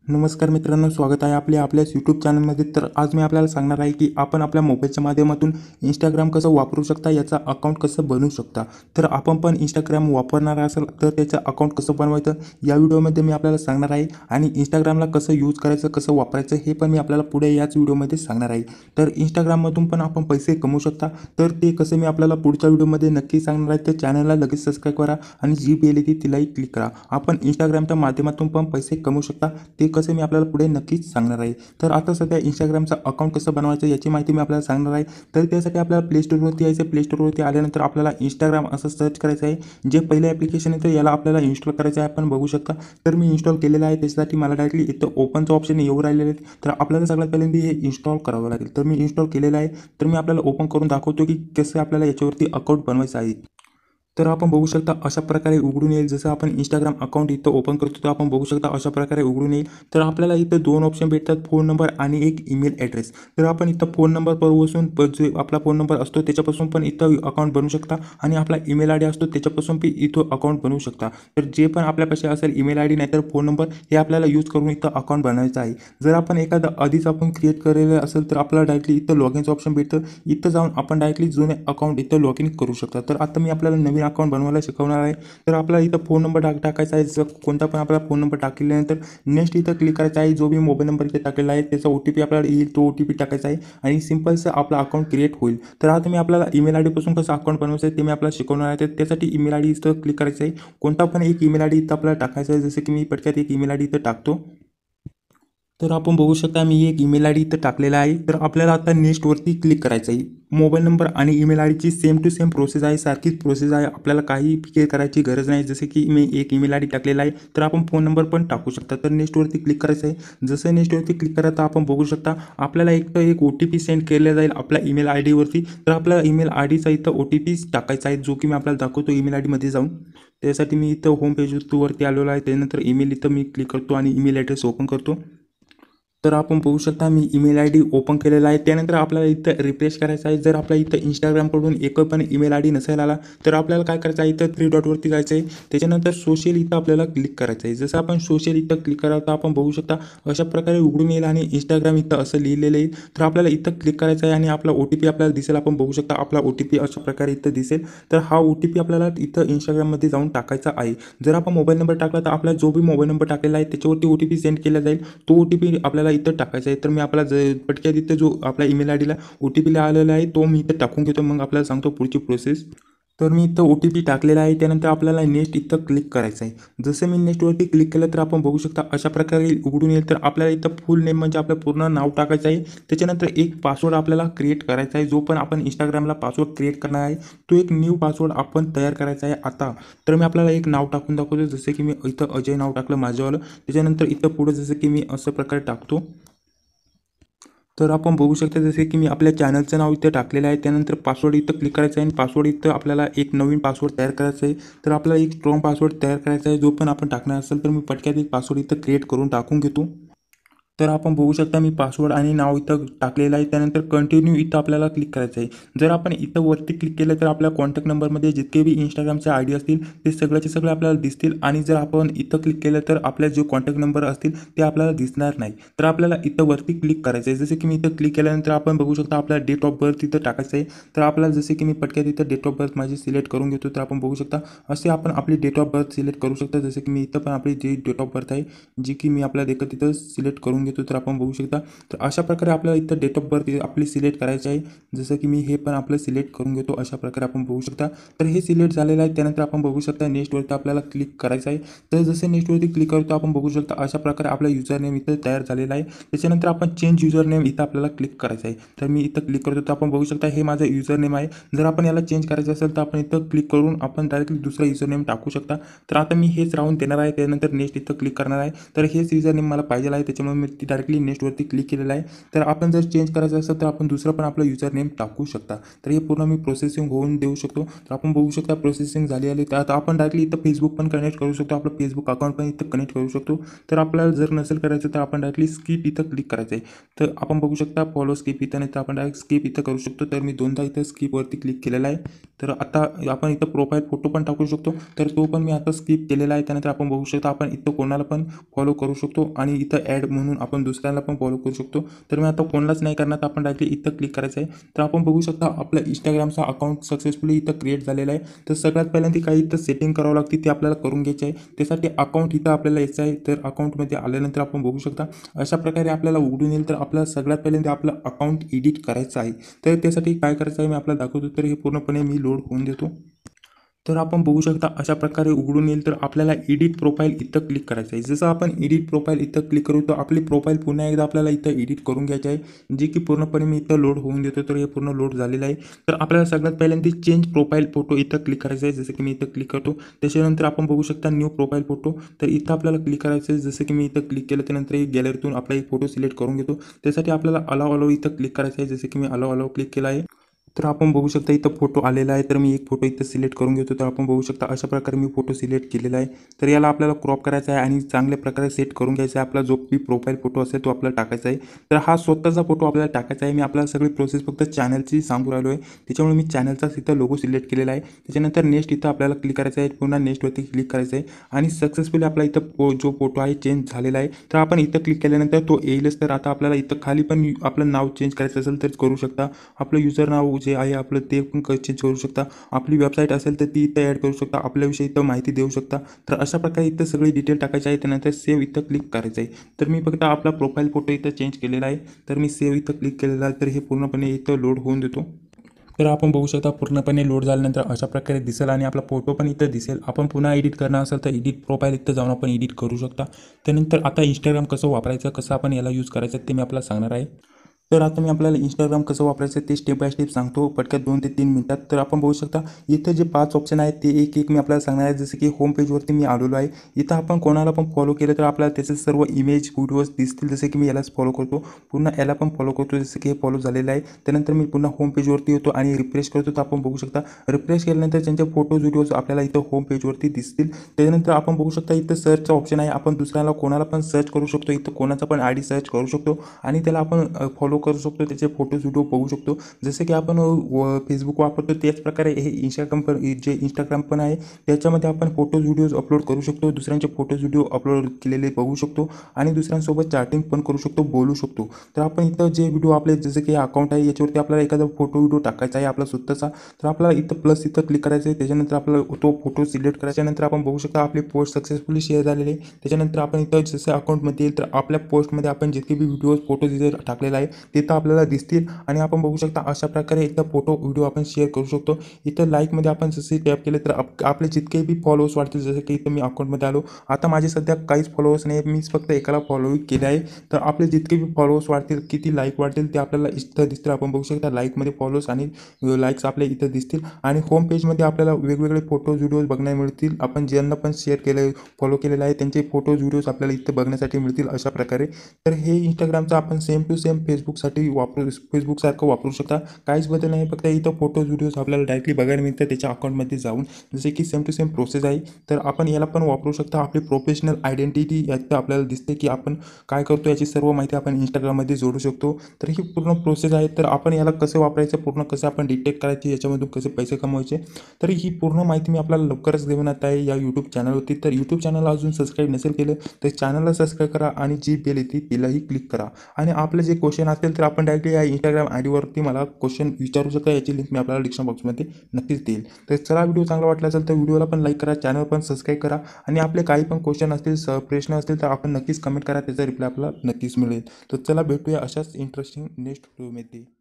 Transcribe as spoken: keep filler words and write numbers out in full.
नमस्कार मित्रांनो, स्वागत आहे आपल्या आपल्याच यूट्यूब चॅनलमध्ये. तर आज मी आपल्याला सांगणार आहे की आपण आपल्या मोबाईलच्या माध्यमातून इंस्टाग्राम कसं वापरू शकता, याचा अकाउंट कसं बनवू शकता. तर आपण पण इंस्टाग्राम वापरणार असेल तर त्याचं अकाउंट कसं बनवायचं या व्हिडिओमध्ये मी आपल्याला सांगणार आहे. आणि इंस्टाग्रामला कसं यूज करायचं, कसं वापरायचं हे पण मी आपल्याला पुढे याच व्हिडिओमध्ये सांगणार आहे. तर इंस्टाग्राममधून पण आपण पैसे कमवू शकता, तर ते कसं मी आपल्याला पुढच्या व्हिडिओमध्ये नक्की सांगणार आहे. तर चॅनलला लगेच सबस्क्राईब करा आणि जी बेल येते तिलाही क्लिक करा. आपण इंस्टाग्रामच्या माध्यमातून पण पैसे कमवू शकता, ते कसं मी आपल्याला पुढे नक्कीच सांगणार आहे. तर आता सध्या इंस्टाग्रामचं अकाउंट कसं बनवायचं याची माहिती मी आपल्याला सांगणार आहे. तर त्यासाठी आपल्याला प्ले स्टोरवरती यायचं. प्ले स्टोरवरती आल्यानंतर आपल्याला इंस्टाग्राम असं सर्च करायचं आहे. जे पहिले ॲप्लिकेशन आहे तर याला आपल्याला इन्स्टॉल करायचं आहे. आपण बघू शकता तर मी इन्स्टॉल केलेलं आहे. त्यासाठी मला डायरेक्टली इथं ओपनचं ऑप्शन येऊ राहिलेलं आहे. तर आपल्याला सगळ्यात पहिल्यांदा हे इन्स्टॉल करावं लागेल. तर मी इन्स्टॉल केलेलं आहे. तर मी आपल्याला ओपन करून दाखवतो की कसं आपल्याला याच्यावरती अकाउंट बनवायचं आहे. तर आपण बघू शकता अशा प्रकारे उघडून येईल. जसं आपण इंस्टाग्राम अकाउंट इथं ओपन करतो तर आपण बघू शकता अशा प्रकारे उघडून येईल. तर आपल्याला इथं दोन ऑप्शन भेटतात, फोन नंबर आणि एक ईमेल ॲड्रेस. तर आपण इथं फोन नंबर बसून जो आपला फोन नंबर असतो त्याच्यापासून पण इथं अकाउंट बनवू शकता आणि आपला ईमेल आय डी असतो त्याच्यापासून पण इथं अकाउंट बनवू शकता. तर जे पण आपल्यापाशी असेल ईमेल आय डी नाहीतर फोन नंबर हे आपल्याला यूज करून इथं अकाउंट बनवायचं आहे. जर आपण एखादं आधीच आपण क्रिएट केलेलं असेल तर आपल्याला डायरेक्टली इथं लॉग इनचं ऑप्शन भेटतं. इथं जाऊन आपण डायरेक्टली जुने अकाउंट इथं लॉग इन करू शकता. तर आता मी आपल्याला नवीन अकाउंट बनवायला शिकवणार आहे. तर आपल्याला इथं फोन नंबर टाक टाकायचा आहे. जर कोणता पण आपला फोन नंबर टाकल्यानंतर नेक्स्ट इथं क्लिक करायचं आहे. जो मी मोबाईल नंबर इथे टाकलेला आहे त्याचा ओ टी पी आपल्याला येईल, तो ओ टी पी टाकायचा आहे आणि सिम्पलचं आपला अकाउंट क्रिएट होईल. तर आता मी आपल्याला ईमेल आय डीपासून कसं अकाउंट बनवायचं आहे ते मी आपल्याला शिकवणार आहे. तर त्यासाठी ईमेल आय डी इथं क्लिक करायचं आहे. कोणता पण एक ईमेल आय डी इथं आपल्याला टाकायचा आहे. जसं की मी पटक्यात एक ईमेल आय डी इथं टाकतो. तर आपण बघू शकता मी एक ईमेल आय डी इथं टाकलेला आहे. तर आपल्याला आता नेक्स्टवरती क्लिक करायचं आहे. मोबाईल नंबर आणि ईमेल आय डीची सेम टू सेम प्रोसेस आहे, सारखीच प्रोसेस आहे. आपल्याला काही फिके करायची गरज नाही. जसे की मी एक ईमेल आय डी टाकलेला आहे तर आपण फोन नंबर पण टाकू शकता. तर नेक्स्टवरती क्लिक करायचं आहे. जसं नेक्स्टवरती क्लिक करा तर आपण बघू शकता आपल्याला एक तर एक ओ टी पी सेंड केला जाईल आपल्या ईमेल आय डीवरती. तर आपल्या ईमेल आय डीचा इथं ओ टी पी टाकायचा आहे, जो की मी आपल्याला दाखवतो ईमेल आय डीमध्ये जाऊन. त्यासाठी मी इथं होम पेजवरती आलेलो आहे. त्यानंतर ईमेल इथं मी क्लिक करतो आणि ईमेल ॲड्रेस ओपन करतो. तर आपण बघू शकता मी ईमेल आय डी ओपन केलेला आहे. त्यानंतर आपल्याला इथं रिफ्रेश करायचं आहे. जर आपल्या इथं इंस्टाग्रामकडून एक पण ईमेल आय डी नसेल आला तर आपल्याला काय करायचं आहे, इथं थ्री डॉटवरती जायचं आहे. त्याच्यानंतर सोशल इथं आपल्याला क्लिक करायचं आहे. जसं आपण सोशल इथं क्लिक करावं तर आपण बघू शकता अशा प्रकारे उघडून येईल आणि इंस्टाग्राम इथं असं लिहिलेलं आहे. तर आपल्याला इथं क्लिक करायचं आहे आणि आपला ओ टी पी आपल्याला दिसेल. आपण बघू शकता आपला ओ टी पी अशा प्रकारे इथं दिसेल. तर हा ओ टी पी आपल्याला इथं इंस्टाग्राममध्ये जाऊन टाकायचा आहे. जर आपण मोबाईल नंबर टाकला तर आपला जो बी मोबाईल नंबर टाकलेला आहे त्याच्यावरती ओ टी पी सेंड केला जाईल. तो ओ टी पी आपल्याला इथं टाकायचा आहे. तर मी आपला ज पटक्यात इथं जो आपला ईमेल आय डीला ओ टी पीला आलेला आहे तो मी इथं टाकून घेतो. मग आपल्याला सांगतो पुढची प्रोसेस. तर मी इथं ओ टी पी टाकलेला आहे. त्यानंतर आपल्याला नेक्स्ट इथं क्लिक करायचं आहे. जसं मी नेक्स्टवरती क्लिक केलं तर आपण बघू शकता अशा प्रकारे उघडून येईल. तर आपल्याला इथं फुल नेम म्हणजे आपलं पूर्ण नाव टाकायचं आहे. त्याच्यानंतर एक पासवर्ड आपल्याला क्रिएट करायचा आहे. जो पण आपण इंस्टाग्रामला पासवर्ड क्रिएट करणार आहे तो एक न्यू पासवर्ड आपण तयार करायचा आहे आता. तर मी आपल्याला एक नाव टाकून दाखवतो. जसं की मी इथं अजय नाव टाकलं माझंवालं. त्याच्यानंतर इथं पुढं जसं की मी असं प्रकारे टाकतो. तर आपण बघू शकता जसे की मी आपल्या चॅनलचं नाव इथं टाकलेलं आहे. त्यानंतर पासवर्ड इथं क्लिक करायचं आहे आणि पासवर्ड इथं आपल्याला एक नवीन पासवर्ड तयार करायचा आहे. तर आपल्याला एक स्ट्रॉंग पासवर्ड तयार करायचा आहे. जो पण आपण टाकणार असेल तर मी पटक्यात एक पासवर्ड इथं क्रिएट करून टाकून घेतो. तर आपण बघू शकता मी पासवर्ड आणि नाव इथं टाकलेलं आहे. त्यानंतर कंटिन्यू इथं आपल्याला क्लिक करायचं आहे. जर आपण इथं वरती क्लिक केलं तर आपल्या कॉन्टॅक्ट नंबरमध्ये जितके बी इंस्टाग्रामचे आय डी असतील ते सगळ्याचे सगळे आपल्याला दिसतील. आणि जर आपण इथं क्लिक केलं तर आपल्या जे कॉन्टॅक्ट नंबर असतील ते आपल्याला दिसणार नाही. तर आपल्याला इथं वरती क्लिक करायचं आहे. जसे की मी इथं क्लिक केल्यानंतर आपण बघू शकता आपला डेट ऑफ बर्थ इथं टाकायचं आहे. तर आपल्याला जसे की मी पटक्यात इथं डेट ऑफ बर्थ माझी सिलेक्ट करून घेतो. तर आपण बघू शकता असे आपण आपली डेट ऑफ बर्थ सिलेक्ट करू शकता. जसे की मी इथं पण आपली जी डेट ऑफ बर्थ आहे जी की मी आपल्या देखत तिथं सिलेक्ट करून घेतो. तर आपण बघू शकता तर अशा प्रकारे आपल्याला इथं डेट ऑफ बर्थ आपली सिलेक्ट करायची आहे. जसं की मी हे पण आपलं सिलेक्ट करून घेतो. अशा प्रकारे आपण बघू शकता. तर हे सिलेक्ट झालेलं आहे. त्यानंतर आपण बघू शकता नेक्स्टवरती आपल्याला क्लिक करायचं आहे. तर जसं नेक्स्टवरती क्लिक करतो आपण बघू शकता अशा प्रकारे आपला युजर नेम इथं तयार झालेला आहे. त्याच्यानंतर आपण चेंज युजर नेम इथं आपल्याला क्लिक करायचं आहे. तर मी इथं क्लिक करतो. तर आपण बघू शकता हे माझं युजर नेम आहे. जर आपण याला चेंज करायचं असेल तर आपण इथं क्लिक करून आपण डायरेक्टली दुसरा युजर नेम टाकू शकता. तर आता मी हेच राहून देणार आहे. त्यानंतर नेक्स्ट इथं क्लिक करणार आहे. तर हेच युजर नेम मला पाहिजे आहे त्याच्यामुळे मी वरती डायरेक्टली नेक्स्टवरती क्लिक केलेलं आहे. तर आपण जर चेंज करायचं असेल तर आपण दुसरं पण आपलं युजर नेम टाकू शकता. तर हे पूर्ण मी प्रोसेसिंग होऊन देऊ शकतो. तर आपण बघू शकता प्रोसेसिंग झाली आली. तर आता आपण डायरेक्टली इथं फेसबुक पण कनेक्ट करू शकतो. आपलं फेसबुक अकाउंट पण इथं कनेक्ट करू शकतो. तर आपल्याला जर नसेल करायचं तर आपण डायरेक्टली स्किप इथं क्लिक करायचं आहे. तर आपण बघू शकता फॉलो स्किप इथं, नाही तर आपण डायरेक्ट स्किप इथं करू शकतो. तर मी दोनदा इथं स्किपवरती क्लिक केलेला आहे. तर आता आपण इथं प्रोफाईल फोटो पण टाकू शकतो. तर तो पण मी आता स्किप केलेला आहे. त्यानंतर आपण बघू शकता आपण इथं कोणाला पण फॉलो करू शकतो आणि इथं ॲड म्हणून आपण दुसऱ्याला पण फॉलो करू शकतो. तर मी आता कोणालाच नाही करणार, तर आपण डायरेक्टली इथं क्लिक करायचं आहे. तर आपण बघू शकता आपलं इंस्टाग्रामचा अकाउंट सक्सेसफुली इथं क्रिएट झालेला आहे. तर सगळ्यात पहिल्यांदा काही इथं सेटिंग करावं लागते, ते आपल्याला करून घ्यायचे आहे. त्यासाठी अकाउंट इथं आपल्याला यायचं आहे. तर अकाउंटमध्ये आल्यानंतर आपण बघू शकता अशा प्रकारे आपल्याला उघडून येईल. तर आपल्याला सगळ्यात पहिल्यांदा आपलं अकाउंट एडिट करायचं आहे. तर त्यासाठी काय करायचं आहे मी आपल्याला दाखवतो. तर हे पूर्णपणे मी लोड होऊन देतो. तर आपण बघू शकता अशा प्रकारे उघडून येईल. तर आपल्याला एडिट प्रोफाईल इथं क्लिक करायचं आहे. जसं आपण एडिट प्रोफाईल इथं क्लिक करू तर आपली प्रोफाईल पुन्हा एकदा आपल्याला इथं एडिट करून घ्यायची आहे, जे की पूर्णपणे मी इथं लोड होऊन देतो. तर हे पूर्ण लोड झालेलं आहे. तर आपल्याला सगळ्यात पहिल्यांदा चेंज प्रोफाईल फोटो इथं क्लिक करायचं आहे, जसं की मी इथं क्लिक करतो. त्याच्यानंतर आपण बघू शकता न्यू प्रोफाईल फोटो. तर इथं आपल्याला क्लिक करायचं आहे, जसं की मी इथं क्लिक केलं. त्यानंतर एक गॅलरीतून आपला एक फोटो सिलेक्ट करून घेतो. त्यासाठी आपल्याला अलाव अलाव इथं क्लिक करायचं आहे, जसं की मी अलाव अलाव क्लिक केला आहे. तर आपण बघू शकता इथं फोटो आलेला आहे. तर मी एक फोटो इथं सिलेक्ट करून घेतो. तर आपण बघू शकता अशा प्रकारे मी फोटो सिलेक्ट केलेला आहे. तर याला आपल्याला क्रॉप करायचा आहे आणि चांगल्या प्रकारे सेट करून घ्यायचा आहे. आपला जो बी प्रोफाईल फोटो असेल तो आपल्याला टाकायचा आहे. तर हा स्वतःचा फोटो आपल्याला टाकायचा आहे. मी आपल्याला सगळी प्रोसेस फक्त चॅनलची सांगू राहिलो आहे, त्याच्यामुळे मी चॅनलचाच इथं लोगो सिलेक्ट केलेला आहे. त्याच्यानंतर नेक्स्ट इथं आपल्याला क्लिक करायचं आहे. पुन्हा नेक्स्टवरती क्लिक करायचं आहे आणि सक्सेसफुली आपला इथं जो फोटो आहे चेंज झालेला आहे. तर आपण इथं क्लिक केल्यानंतर तो येईलच. तर आता आपल्याला इथं खाली पण आपलं नाव चेंज करायचं असेल तर करू शकता. आपलं युजर नाव जे आहे आपलं ते पण चेंज करू शकता. आपली वेबसाईट असेल तर ती इथं ॲड करू शकता. आपल्याविषयी इथं माहिती देऊ शकता. तर अशा प्रकारे इथं सगळी डिटेल टाकायची आहे. त्यानंतर सेव्ह इथं क्लिक करायचं आहे. तर मी फक्त आपला प्रोफाईल फोटो इथं चेंज केलेला आहे. तर मी सेव्ह इथं क्लिक केलेला आहे. तर हे पूर्णपणे इथं लोड होऊन देतो. तर आपण बघू शकता पूर्णपणे लोड झाल्यानंतर अशा प्रकारे दिसेल आणि आपला फोटो पण इथं दिसेल. आपण पुन्हा एडिट करणार असेल तर एडिट प्रोफाईल इथं जाऊन आपण एडिट करू शकता. त्यानंतर आता इंस्टाग्राम कसं वापरायचं, कसं आपण याला यूज करायचं ते मी आपल्याला सांगणार आहे. तर आता मी आपल्याला इंस्टाग्राम कसं वापरायचं ते स्टेप बाय स्टेप सांगतो पटकन दोन ते तीन मिनिटात. तर आपण बघू शकता इथं जे पाच ऑप्शन आहेत ते एक एक मी आपल्याला सांगणार आहे. जसं की होम पेजवरती मी आलेलो आहे. इथं आपण कोणाला पण फॉलो केलं तर आपल्याला त्याचे सर्व इमेज व्हिडिओज दिसतील. जसे की मी यालाच फॉलो करतो, पुन्हा याला पण फॉलो करतो, जसं की हे फॉलो झालेलं आहे. त्यानंतर मी पुन्हा होम पेजवरती येतो आणि रिफ्रेश करतो. तर आपण बघू शकता रिफ्रेश केल्यानंतर त्यांचे फोटोज व्हिडिओज आपल्याला इथं होम पेजवरती दिसतील. त्याच्यानंतर आपण बघू शकता इथं सर्चचा ऑप्शन आहे. आपण दुसऱ्याला कोणाला पण सर्च करू शकतो. इथं कोणाचा पण आय डी सर्च करू शकतो आणि त्याला आपण फॉलो करू शकतो, त्याचे फोटोज व्हिडिओ बघू शकतो. जसे की आपण फेसबुक वापरतो त्याच प्रकारे हे इंस्टाग्राम पण जे इंस्टाग्राम पण आहे त्याच्यामध्ये आपण फोटोज व्हिडिओज अपलोड करू शकतो. दुसऱ्यांचे फोटोज व्हिडिओ अपलोड केलेले बघू शकतो आणि दुसऱ्यांसोबत चॅटिंग पण करू शकतो, बोलू शकतो. तर आपण इथं जे व्हिडिओ आपले जसे की अकाउंट आहे याच्यावरती आपल्याला एखादा फोटो व्हिडिओ टाकायचा आहे आपला स्वतःचा. तर आपल्याला इथं प्लस इथं क्लिक करायचं आहे. त्याच्यानंतर आपल्याला तो फोटो सिलेक्ट करायचा. नंतर आपण बघू शकता आपली पोस्ट सक्सेसफुली शेअर झालेली आहे. त्याच्यानंतर आपण इथं जसं अकाउंटमध्ये येईल तर आपल्या पोस्टमध्ये आपण जितके बी व्हिडिओज फोटोज इथे टाकलेला आहे तिथं आपल्याला दिसतील आणि आपण बघू शकता अशा प्रकारे इथं फोटो व्हिडिओ आपण शेअर करू शकतो. इथं लाईकमध्ये आपण जसे टॅप केले तर आप आपले जितके बी फॉलोअर्स वाढतील. जसं की इथं मी अकाउंटमध्ये आलो, आता माझे सध्या काहीच फॉलोअर्स नाही, मीच फक्त एकाला फॉलो केले आहे. तर आपले जितके बी फॉलोअर्स वाढतील, किती लाईक वाढतील ते आपल्याला इथं दिसतील. आपण बघू शकता लाईकमध्ये फॉलोअर्स आणि लाईक्स आपल्या इथं दिसतील आणि होम पेजमध्ये आपल्याला वेगवेगळे फोटोज व्हिडिओज बघण्याला मिळतील. आपण ज्यांना पण शेअर केलं फॉलो केलेलं आहे त्यांचे फोटोज व्हिडिओज आपल्याला इथं बघण्यासाठी मिळतील अशा प्रकारे. तर हे इंस्टाग्रामचं आपण सेम टू सेम फेसबुकसाठी वापरू फेसबुकसारखं वापरू शकता. काहीच बदल नाही, फक्त इथं फोटोज व्हिडिओज आपल्याला डायरेक्टली बघायला मिळतं त्याच्या अकाउंटमध्ये जाऊन, जसे की सेम टू सेम प्रोसेस आहे. तर आपण याला पण वापरू शकता. आपली प्रोफेशनल आयडेंटिटी यात आपल्याला दिसते की आपण काय करतो याची सर्व माहिती आपण इंस्टाग्राममध्ये जोडू शकतो. तर ही पूर्ण प्रोसेस आहे. तर आपण याला कसं वापरायचं, पूर्ण कसं आपण डिटेक्ट करायचे, याच्यामधून कसे पैसे कमवायचे, तर ही पूर्ण माहिती मी आपल्याला लवकरच देण्यात आहे या यूट्यूब चॅनलवरती. तर यूट्यूब चॅनलला अजून सबस्क्राईब नसेल केलं तर चॅनलला सबस्क्राईब करा आणि जी बेल येते तिलाही क्लिक करा. आणि आपलं जे क्वेश्चन असेल तर आपण डायरेक्टली या इंस्टाग्राम आय डीवरती मला क्वेश्चन विचारू शकता. याची लिंक मी आपल्याला डिस्क्रिप्शन बॉक्समध्ये नक्कीच देईल. तर चला, व्हिडिओ चांगला वाटला असेल तर व्हिडिओला पण लाईक करा, चॅनल पण सबस्क्राईब करा आणि आपले काही पण क्वेश्चन असतील, प्रश्न असतील तर आपण नक्कीच कमेंट करा, त्याचा रिप्लाय आपल्याला नक्कीच मिळेल. तर चला भेटूया अशाच इंटरेस्टिंग नेक्स्ट व्हिडिओमध्ये.